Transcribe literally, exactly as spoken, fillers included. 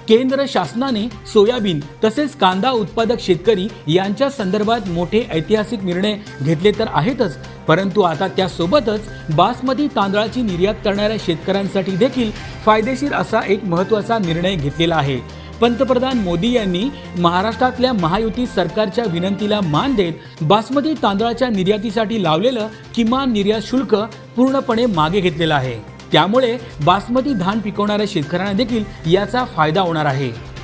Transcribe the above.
केंद्र शासनाने सोयाबीन तसेच कांदा उत्पादक शेतकरी यांच्या संदर्भात मोठे ऐतिहासिक निर्णय घेतले तर आहेतच, परंतु आता त्यासोबतच बासमती तांदळाची निर्यात करणाऱ्या शेतकऱ्यांसाठी देखील फायदेशीर असा एक महत्त्वाचा निर्णय घेतलेला आहे। पंतप्रधान मोदी यांनी महाराष्ट्रातल्या महायुती सरकारच्या विनंतीला मान देत बासमती तांदळाच्या निर्यातीसाठी लावलेलं किमान निर्यात शुल्क पूर्णपणे मागे घेतलेलं आहे। त्यामुळे बासमती धान पिकवणाऱ्या शेतकऱ्यांना देखील याचा फायदा होणार आहे।